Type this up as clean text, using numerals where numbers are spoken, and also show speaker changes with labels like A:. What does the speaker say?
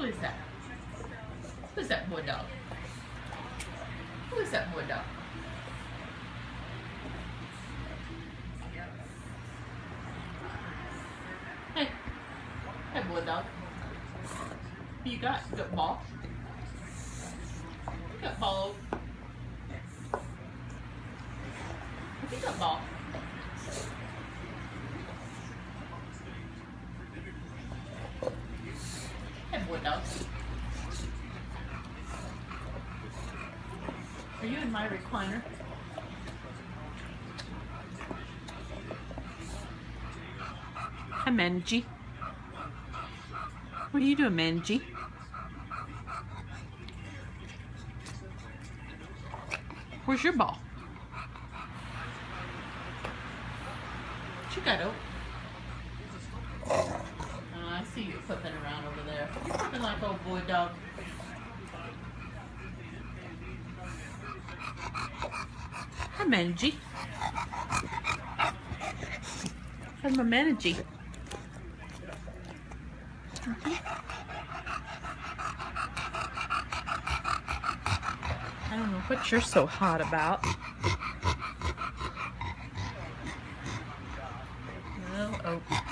A: Who is that? Who is that boy dog? Who is that boy dog? Hey. Hey, boy dog. Who you got? You got ball? You got ball. You got ball. Hey, boy dog. Are you in my recliner? Hi, Manji. What are you doing, Manji? Where's your ball? What you got, Ope? I see you flipping around over there. You're flipping like old boy dog. Hi, Manji. How's my Manji? I don't know what you're so hot about. Well, oh.